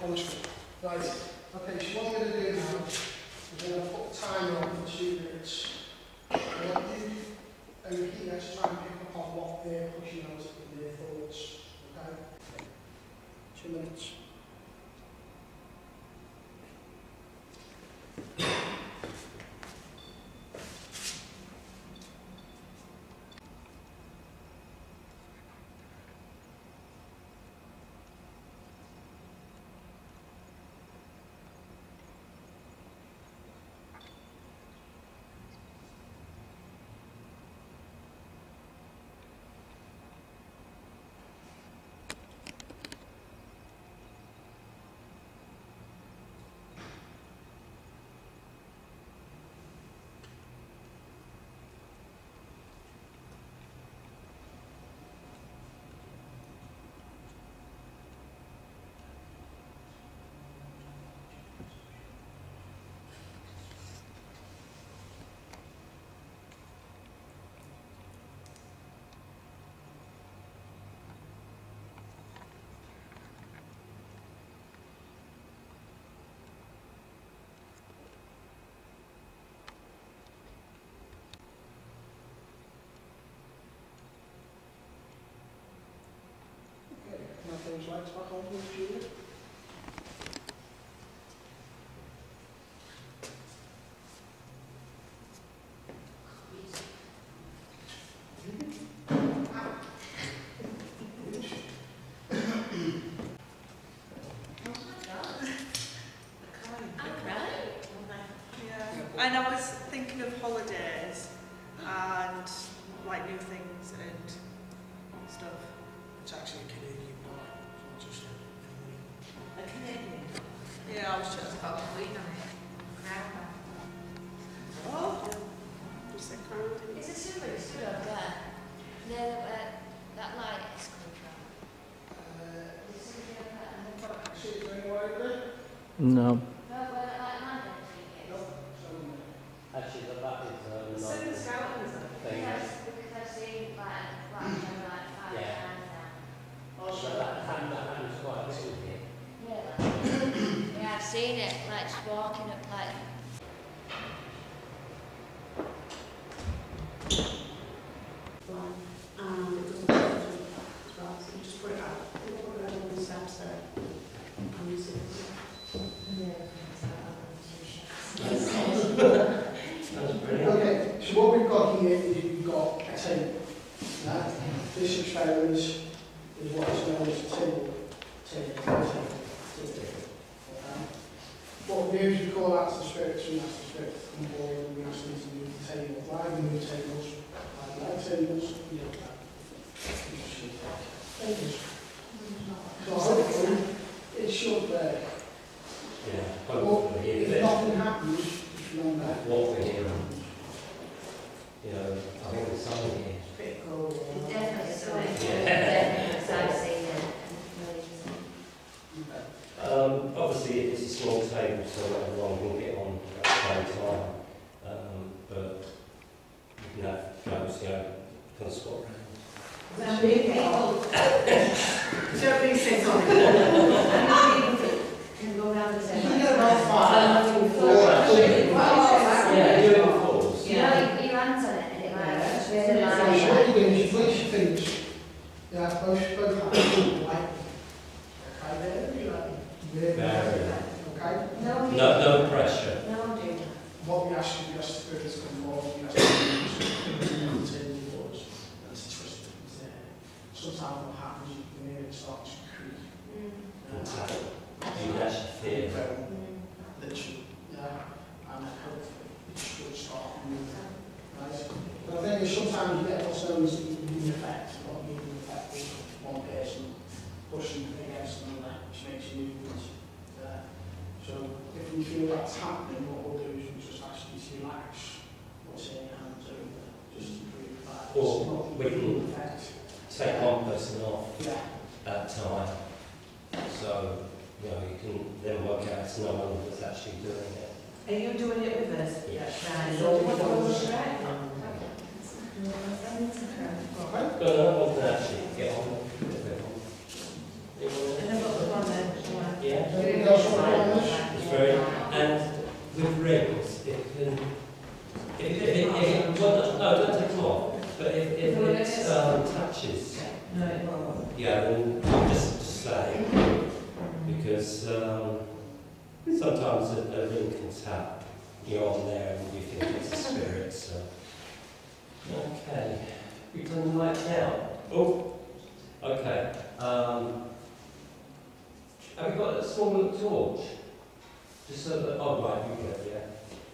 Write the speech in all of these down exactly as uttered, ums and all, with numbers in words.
honestly. Right, okay, so what I'm going to do now is I'm going to put the timer on for two minutes. I want you over here to try and pick up on what they're pushing out in their thoughts. Okay? Two minutes. Those lights back on, please, Julia. And I was thinking of holidays and like new things and stuff. It's actually a Canadian bar, it's not just a A Canadian? Yeah, I was just about to wait on it. Oh, just a crown. It's a super stood up there. Near where that light is coming from. Uh, Is something up there? actually, is there anywhere over there? No. No, where that light landed, I think it is. No, so, Actually, the back is um, not Seven Scotland, is it? thing. Yes, because I've seen like flash and like five Yeah. times now. Oh, So that hand, that hand is quite little here. Really? Yeah, I've seen it, like just walking up like. Um, it doesn't go as well, so you just put it out. You put it out on the steps there. And you see it. That's brilliant. okay, so what we've got here is we've got a table. Right? This experiment is what is known as a table. Table. Table. Table. Okay. What we do is we call out to the spirits, we ask the spirits to come forward and we ask them to move the table. Why we move tables? Why like tables? You know that. Tables. So hopefully it should uh, Yeah, well, hopefully. if If nothing happens, just remember that. what we're hearing, you know, I think there's something here. It's definitely something. Yeah. Definitely, because I've seen it. Um, obviously, it's a small table, so everyone will get on at the same time. Um, but you know, goes, you know, can spot around. How many people? Somebody say something. How many people can go down the You table? can get about five. Four, actually. Wow. Yeah, do it in fours. You know, you put your hands on it and it like, it's really So like. what you do is you place your fingers, yeah, both, both hands, like, okay, there, you like, Very there, good. okay? No, No, no pressure. no, dude. What we ask you, we ask the spirits to come forward, we ask you to continue yours, and to twist it, it's there. Sometimes what happens, you can hear it start to creak. Mm. Fantastic. You can actually feel it. Mm. Literally, yeah, and then hopefully it should start moving, right? But the thing is, sometimes you get what's known as the immune effect, what the immune effect is one person pushing against another, which makes you movement there. So if we feel that's happening, what we'll do is we just ask you to relax what's in your hands over there, just to prove that it's Or not we the can immune effect. take one person off Yeah. at a time. So, you know, you can then work out it's no one that's actually doing it. Are you doing it with us? Yeah. Right. So What we was don't- right? Okay? But no one can actually get on with it. And I've got the one there. Yeah. Do we because um, sometimes a, a ring can tap, you're on there and you think it's a spirit, so. Okay, we've done the light down. Oh, okay. Um, have we got a small little torch? Just so that, oh right, we go, yeah.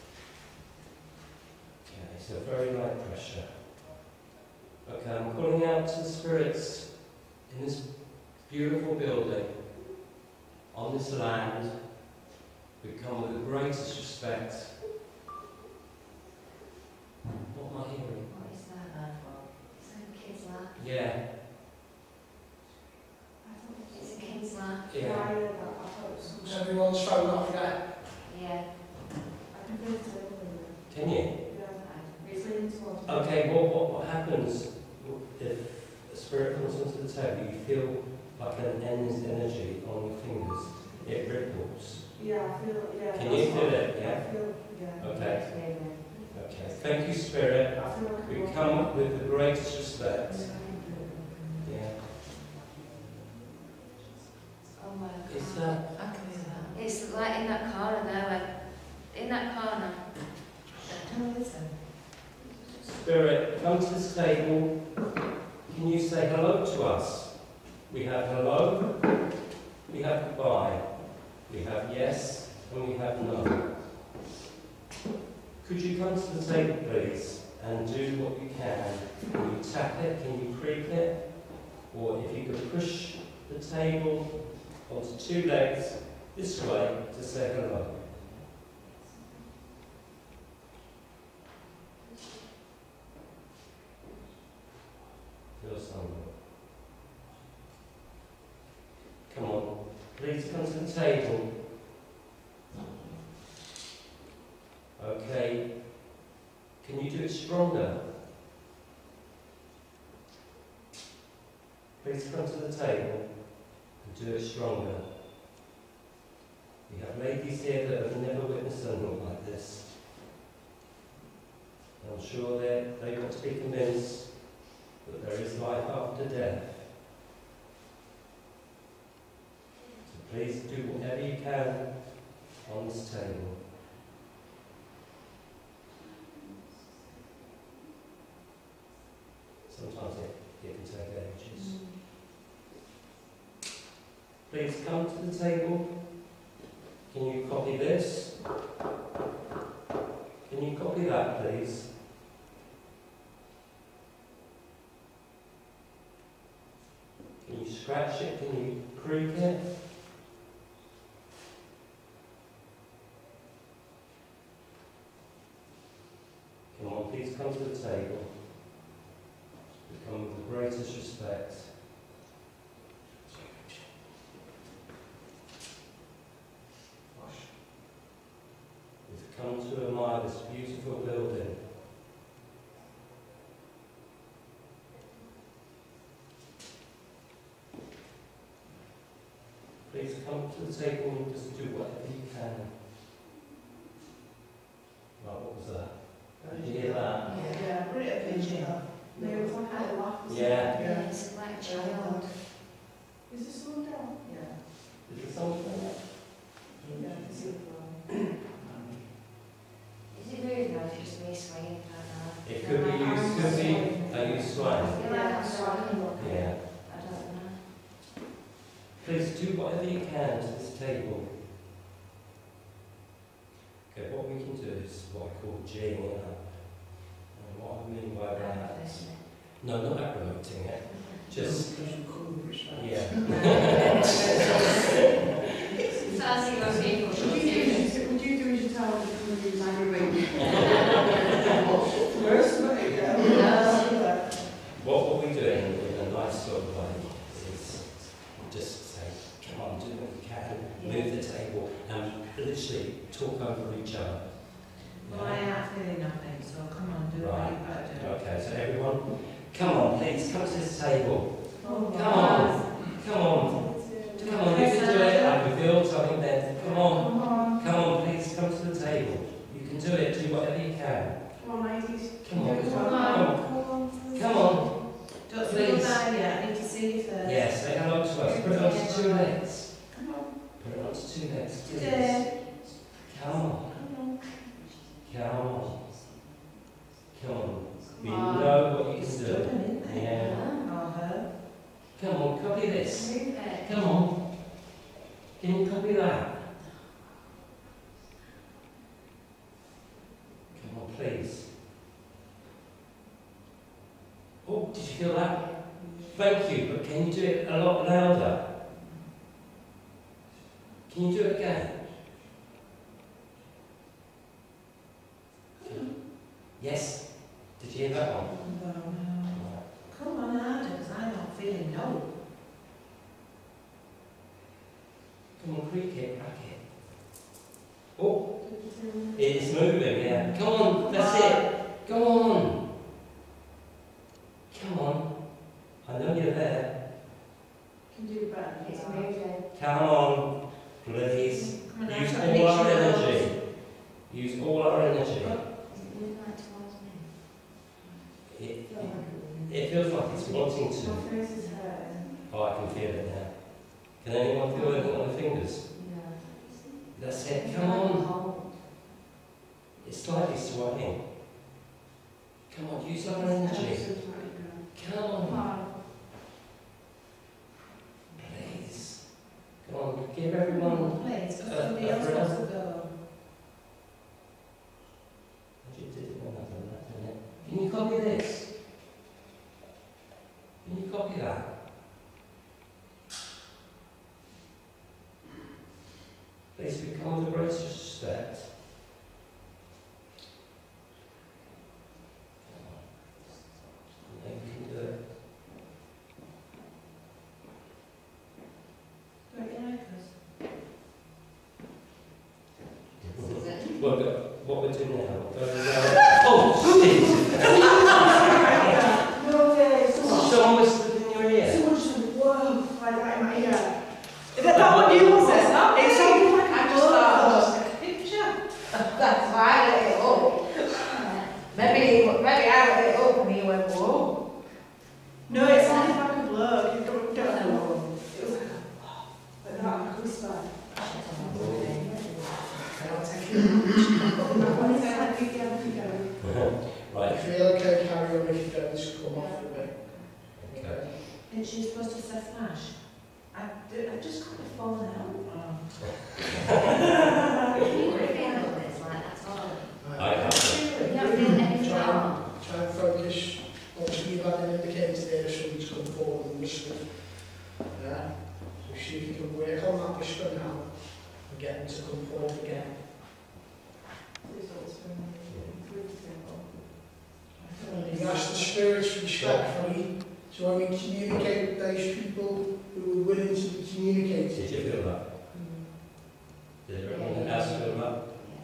Okay, so very light pressure. Okay, I'm calling out to the spirits in this beautiful building, on this land. We come with the greatest respect. What am I hearing? What is that? Some kids laugh. Yeah, It's a kid's laugh. yeah. Everyone's thrown off again. Yeah. Can you? Okay, well, what, what happens if a spirit comes onto the table? You feel like an endless energy on your fingers. It ripples. Yeah, I feel, yeah. Can you feel it? I Yeah? feel, yeah. Okay. Okay. Thank you, Spirit. I feel like We come with the greatest respect. Yeah. Oh my God. Is that? I can hear that. It's like in that corner there. In that corner. Can I listen? Spirit, come to this table. Can you say hello to us? We have hello, we have goodbye, we have yes, and we have no. Could you come to the table, please, and do what you can? Can you tap it? Can you creak it? Or if you could push the table onto two legs this way to say hello. Feel something. Come on, please come to the table. Okay, can you do it stronger? Please come to the table and do it stronger. We have ladies here that have never witnessed something like this. I'm sure they they want to be convinced that there is life after death. So please do whatever you can on this table. Sometimes it, it can take ages. Please come to the table. Can you copy this? Can you copy that, please? Can you scratch it? Can you creak it? Come on, please come to the table. We come with the greatest respect. We've come to admire this beautiful building. Please come to the table and just do whatever you can. Right, what was that? Did you hear that? Yeah, put it up in here. There was like a laugh. Yeah. Yeah, it's like a child. Is this all down? Yeah. Is it something like that? Yeah, it's all Is it moving or is it just me swaying? I don't know. It could be you, could be, are you swaying? I feel like I'm swaying. Yeah. I don't know. Please do whatever you can to this table. Okay, what we can do is what I call G'ing it up. And what I mean by that, no, not promoting it, just, yeah. Fancy those people. Would you do, would you do as you tell them to use my ring? Worse, but yeah. What what we're doing in a nice sort of way is just say, come on, do what you can, move the table, and literally talk over each other. Well, I am feeling nothing, so come on, do what you've got to do. Okay, so everyone, come on, please, come to this table. Oh, Come on, come on, come on, you can do it. I revealed something then. Come on, Come on. come on, please, come to the table. You can do it, do whatever you can. Come on, ladies. Come on, Come come on. on, Come on. come on. Don't Please. feel bad yet. I need to see you first. Yes, say hello to us. Put it onto two legs. Come on. Put it onto two legs, please. Today. Come on. Come on. Come on. Come on. We Come know what you It's can stubborn, do. isn't it? Yeah. Oh, her. Come on, copy this. Move it. Come on. Can you copy that? Come on, please. Oh, did you feel that? Thank you, but can you do it a lot louder? Can you do it again? Yes. Did you hear that one? No, no. Come on, harder, because I'm not feeling no. Come on, creak it, crack it. Oh, it's moving, yeah. Come on, that's it. Go on. Come on. I know you're there. Can you do it better? It's moving. Come on, please. Come on, Use I've got all to our make sure energy. Use all our energy. Is it moving like towards me? It, it feels like it's wanting to. My face is hurting. Oh, I can feel it now. Can anyone feel anything on the fingers? No. That's it. Come on. It's slightly swaying. Come on, use our energy. Come on. Please. Come on, give everyone. Please, because Uh, somebody uh, else Fred? wants to go. You did it another that, didn't it? Can you copy this? Can you copy that? Please become the greatest respect. Come on. You can do it. Don't you like us? Well, go- what we're doing now, go around. Oh, shit! No way, someone. Someone whispered in your ear. Someone just went, whoa, like that in my ear. Is that not what you said? It sounded like I just thought it was a picture. That's why I let it up. Maybe, maybe I let it up and he went, whoa. No, it sounded like a blow. You don't, don't know. It was like a, like that, like a whisper. Right. If you feel okay, carry on. If you don't, just come off a bit. Okay. And she's supposed to say smash. I, I just got the phone out. You would feel this like that's all. I have. You don't feel anything at all. Try and focus. Obviously, you've had an indicator there if somebody's come forward and whispered. Yeah. So see if you can work on that whisper now and get them to come forward again. And you ask the spirits respectfully, so when we communicate with those people who are willing to be communicated. Did you feel that? Did everyone else feel that?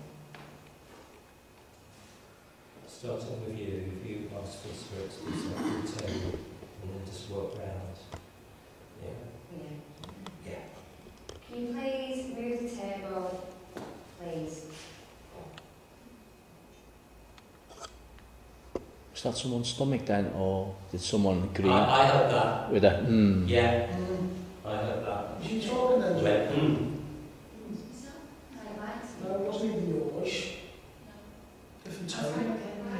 Starting with you, if you ask for the spirit to do something, return and then just work round. Yeah. Yeah. Yeah. Can you please move the table, please? Was that someone's stomach then, or did someone agree I, I heard that. with a hmm? Yeah, Mm. I heard that. Was you talking then? Went, mm. I like it. No, it wasn't even your voice. Different tone.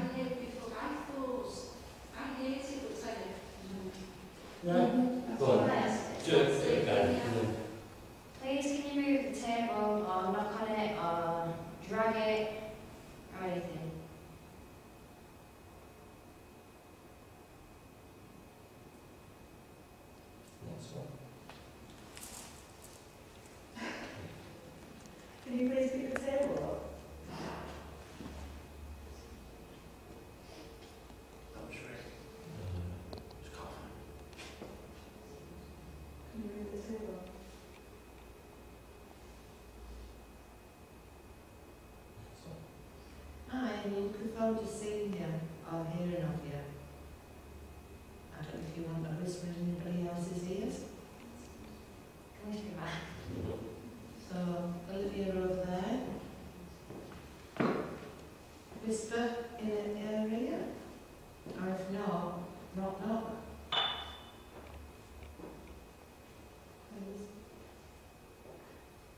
Yeah. Go on. Do it, do it again. Mm. Please can you move the table or knock on it or drag it or anything? Next one. Can you please pick the table up? That was right. It's coughing. Can you move the table? Hi, you could phone to see him or hearing of you. I don't know if you want to whisper in anybody else's ears. Can we do that? So, Olivia over there. Whisper in an area. Or if not, knock knock. Please.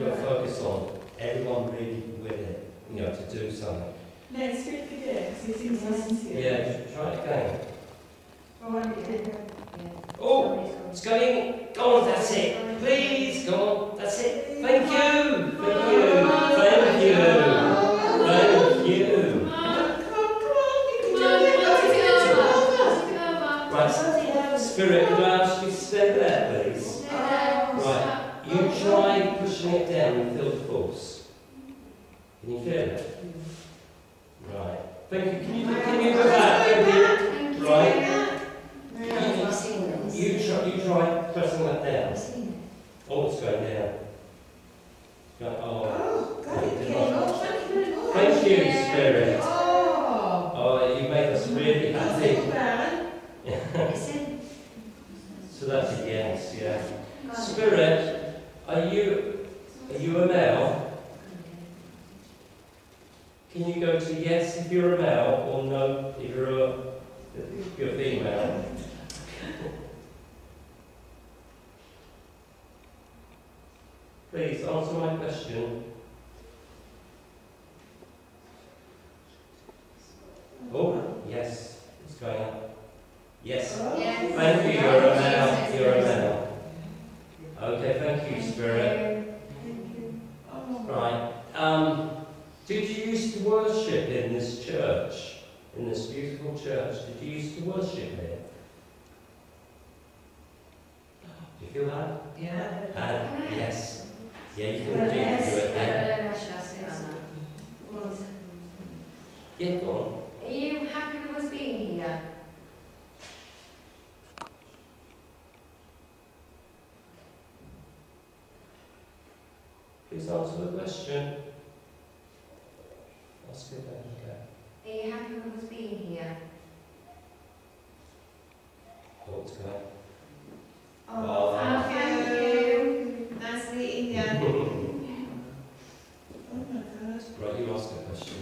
got to focus on everyone really with it, you know, to do something. No, speak again, because he seems to listen to you. Yeah, just try it again. Oh, I did. Oh, it's going. Go on, that's it. Please, go on, that's it. Thank you. Thank you. Thank you. Thank you. Right, Spirit, could I ask you to stay there, please? Right, you try pushing it down and feel the force. Can you feel it? Right. Thank you. Can you, can you go back? Thank you. Right. You try, you try pressing that down. Oh, it's going down. Going, oh, thank you, Spirit. Oh, you made us really happy. So that's a yes, yeah. Spirit, are you are you a male? Can you go to yes if you're a male, or no if you're a if you're female? Please answer my question. Oh, yes, it's going up. Yes. Yes. Thank you, you're a male. You're a male. Okay, thank you, Spirit. Right. Um, did you used to worship in this church? In this beautiful church? Did you used to worship here? Do you feel that? Yeah. Uh, yes. Yeah, you can do it. Yeah. Yeah, go on. Are you happy with us being here? Please answer the question. Ask it then, okay. Are you happy with us being here? Oh, it's going. Oh, thank you. Nice meeting you. Oh my God. Right, you ask a question.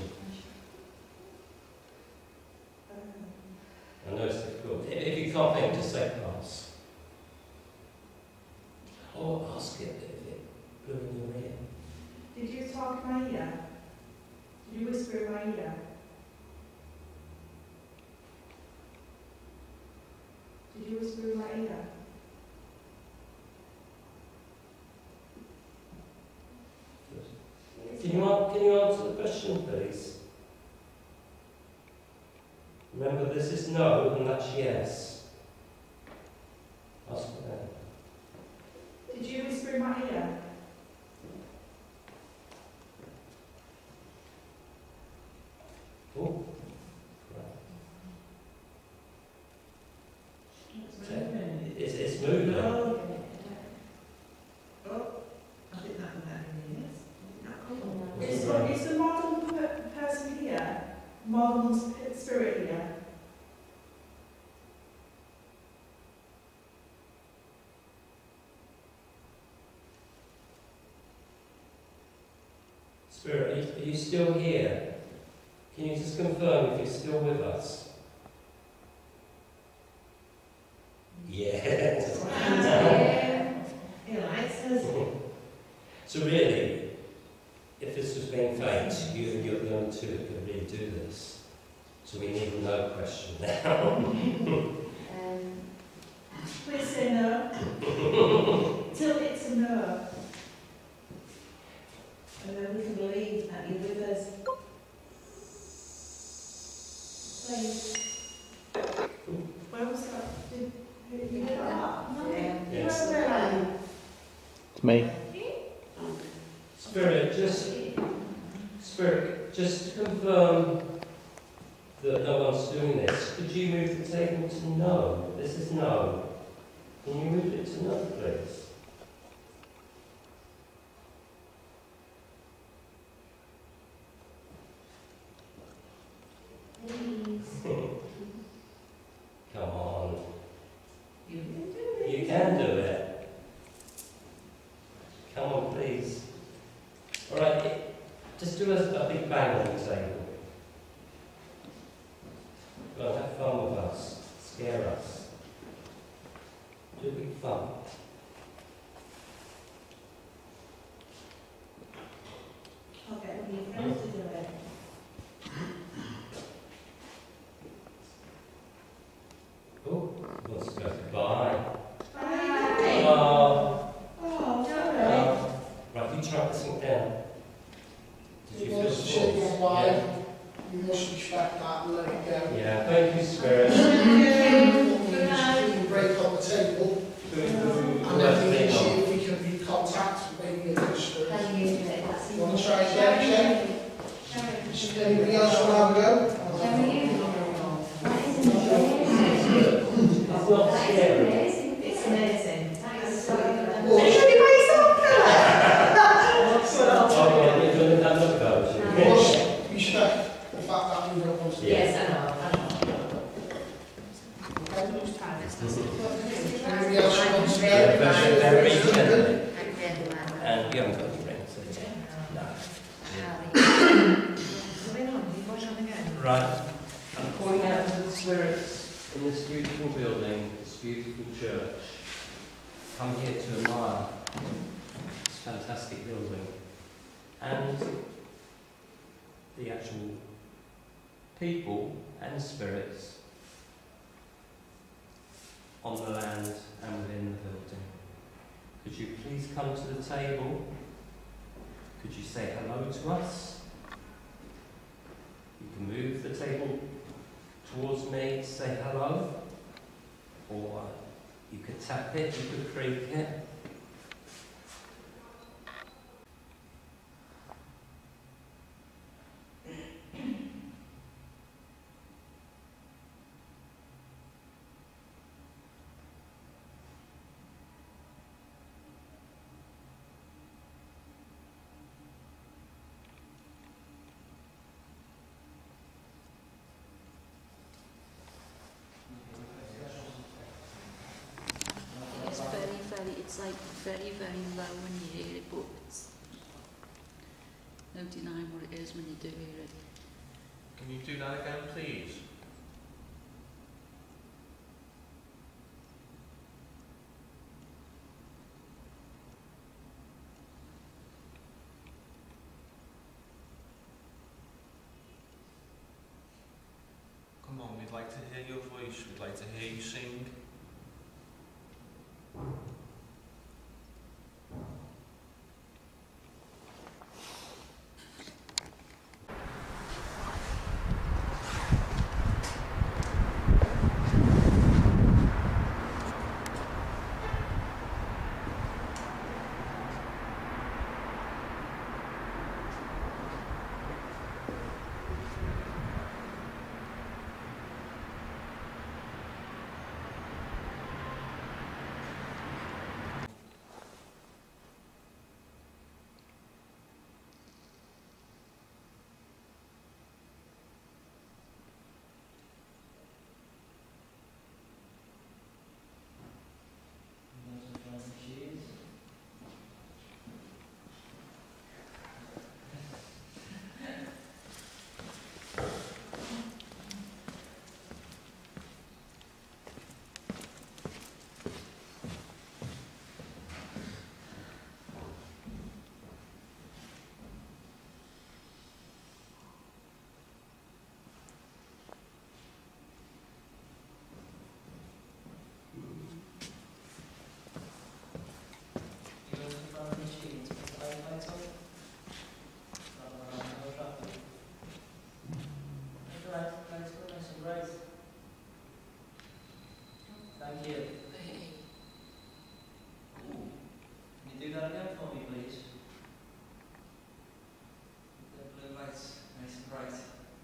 I know it's difficult. If if you can't think, just say pass. Or ask it if it blew in your ear. Did you talk in my ear? Did you whisper in my ear? Did you whisper in my ear? Can you, an- can you answer the question, please? Remember, this is no, and that's yes. Ask for that. Did you whisper in my ear? Oh. Right. It's, it's moving. Oh, I think that one that is. Is, Right. is the model per- person here, model sp- spirit here? Spirit, are you, are you still here? Can you just confirm if you're still with us? Yes. He likes us. So really, if this was being faked, you and you're the only two that could really do this. So we need a no question now. Um, Please say no. Till it's a no. And then we can believe that you're with us. Please. Where was that? Did, who, you heard that? Yeah. Yes. It's me. Spirit, just Spirit, just to confirm that no one's doing this, could you move the table to no? This is no. Can you move it to no, please? please. Come on. You can do it. You can do it. Come on, please. All right, just do a, a big bang on the table. Go on, have fun with us. Scare us. Do a big fun. table, Do we and do then we the can see thing if we can recontact maybe a district. Can you do it? That's You want to try again, Jen? Anybody else want to have a go? Can we do it? That is amazing. on? It's not That is scary. amazing. It's amazing. That is so good. Are you sure you by yourself, Claire? Oh, yeah, you're doing that look out. Plus, respect the fact that we don't want to. Yes, I know. I know. Okay. Whose time is This this? is Anybody else want to? Yeah, very, very gently. I'm really glad. And you haven't got any rings, have you? No. Moving on, you watch on again. Right. I'm calling out to the spirits in this beautiful building, this beautiful church. Come here to admire this fantastic building and the actual people and spirits on the land and within the building. Could you please come to the table? Could you say hello to us? You can move the table towards me to say hello, or you could tap it, you could creak it. It's very, very, it's like very, very low when you hear it, but it's no denying what it is when you do hear it. Can you do that again, please? Come on, we'd like to hear your voice, we'd like to hear you sing. Thank you. Can you do that again for me, please? The blue lights, nice and bright.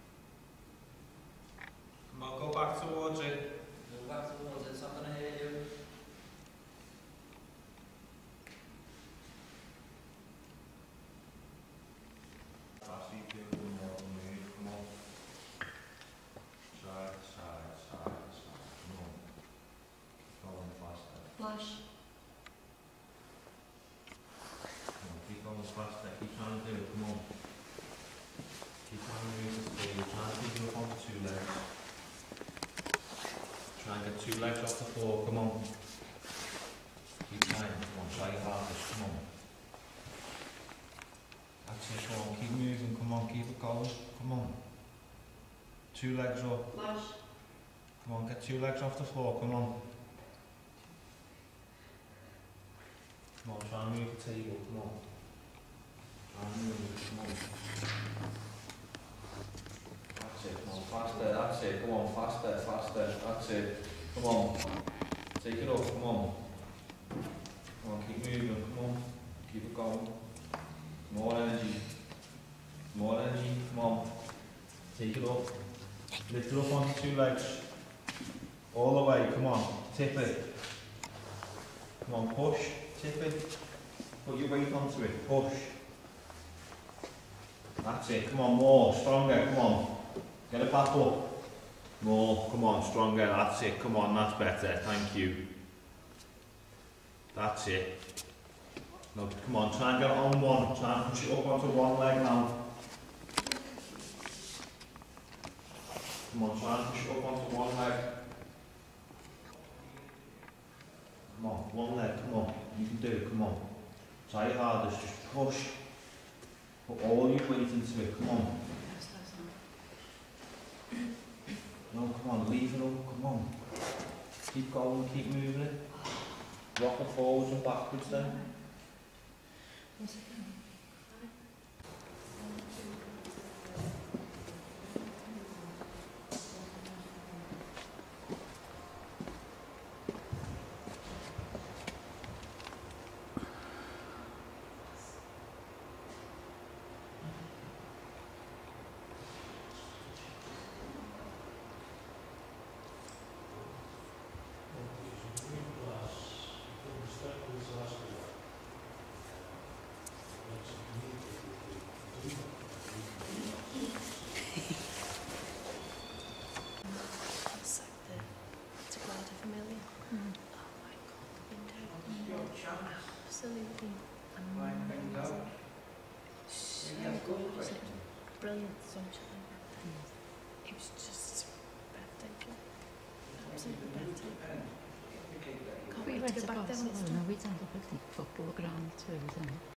Come on, go back towards it. Go back towards it, it's not going to hurt you. Come on. Side, side, side, side. Come on. Going faster. Flash. Come on, keep going faster. Keep trying to do it. Come on. Keep trying to move the speed. Try and keep it up onto two legs. Try and get two legs off the floor. Come on. Keep trying. Come on, try your hardest. Come on. That's it. Come on, keep moving. Come on, keep it going. Come on. Two legs up. Flash. Come on, get two legs off the floor. Come on. Come on, try and move the table. Come on. Try and move it. Come on. That's it. Come on, faster. That's it. Come on, faster, faster. That's it. Come on. Take it up, come on. Come on, keep moving, come on. Keep it going. More energy. More energy, come on. Take it up. Lift it up onto two legs. All the way, come on. Tip it. Come on, push. Tip it. Put your weight onto it. Push. That's it. Come on, more. Stronger. Come on. Get it back up. More. Come on, stronger. That's it. Come on, that's better. Thank you. That's it. No, come on, try and get it on one. Try and push it up onto one leg now. Come on, try and push it up onto one leg. Come on, one leg, come on. You can do it, come on. Try your hardest, just push. Put all your weight into it, come on. No, come on, leave it up, come on. Keep going, keep moving it. Rock it forwards and backwards then. Absolutely amazing. Brilliant sunshine. It was just breathtaking. Absolutely breathtaking. Can't wait to get back there when it's done. We went to the football ground too, didn't we?